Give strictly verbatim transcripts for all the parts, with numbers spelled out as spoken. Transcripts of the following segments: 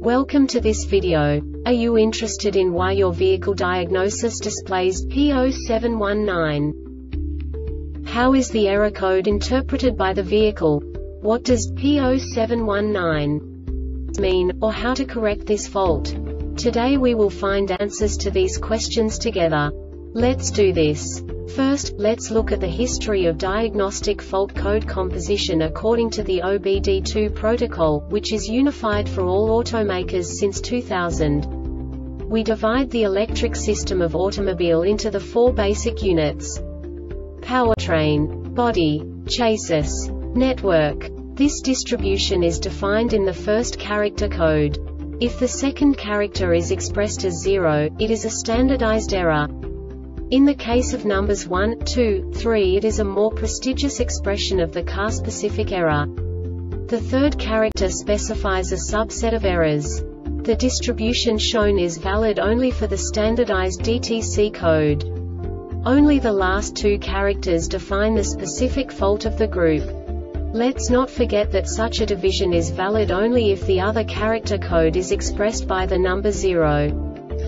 Welcome to this video. Are you interested in why your vehicle diagnosis displays P zero seven one nine? How is the error code interpreted by the vehicle? What does P zero seven one nine mean, or how to correct this fault? Today we will find answers to these questions together. Let's do this. First, let's look at the history of diagnostic fault code composition according to the O B D two protocol, which is unified for all automakers since two thousand. We divide the electric system of automobile into the four basic units: powertrain, body, chassis, network. This distribution is defined in the first character code. If the second character is expressed as zero, it is a standardized error. In the case of numbers one, two, three, it is a more prestigious expression of the car-specific error. The third character specifies a subset of errors. The distribution shown is valid only for the standardized D T C code. Only the last two characters define the specific fault of the group. Let's not forget that such a division is valid only if the other character code is expressed by the number zero.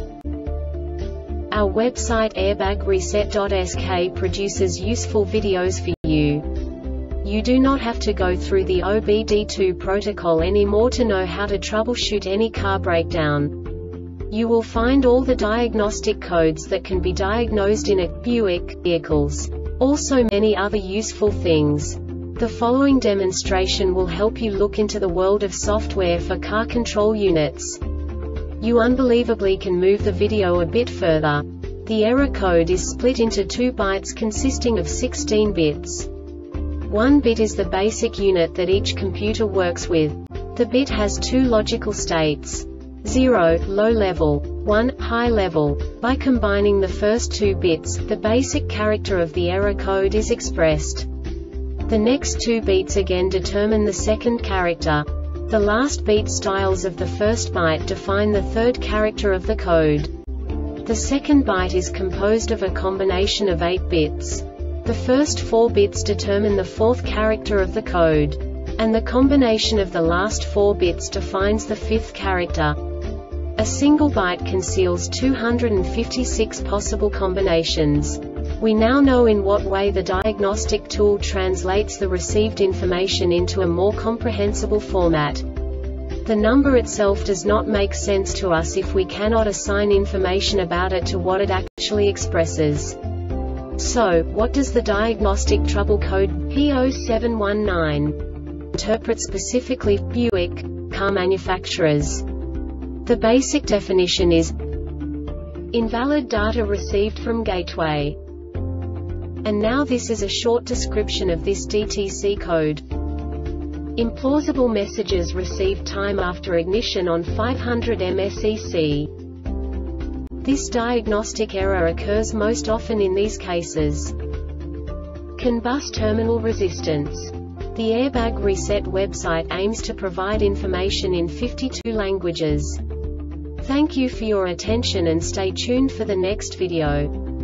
Our website airbag reset dot S K produces useful videos for you. You do not have to go through the O B D two protocol anymore to know how to troubleshoot any car breakdown. You will find all the diagnostic codes that can be diagnosed in a Buick vehicles. Also many other useful things. The following demonstration will help you look into the world of software for car control units. You unbelievably can move the video a bit further. The error code is split into two bytes consisting of sixteen bits. One bit is the basic unit that each computer works with. The bit has two logical states: zero, low level, one, high level. By combining the first two bits, the basic character of the error code is expressed. The next two beats again determine the second character. The last beat styles of the first byte define the third character of the code. The second byte is composed of a combination of eight bits. The first four bits determine the fourth character of the code. And the combination of the last four bits defines the fifth character. A single byte conceals two hundred fifty-six possible combinations. We now know in what way the diagnostic tool translates the received information into a more comprehensible format. The number itself does not make sense to us if we cannot assign information about it to what it actually expresses. So, what does the diagnostic trouble code P zero seven one nine interpret specifically for Buick car manufacturers? The basic definition is invalid data received from gateway. And now this is a short description of this D T C code. Implausible messages received time after ignition on five hundred M S E C. This diagnostic error occurs most often in these cases. CAN bus terminal resistance. The Airbag Reset website aims to provide information in fifty-two languages. Thank you for your attention and stay tuned for the next video.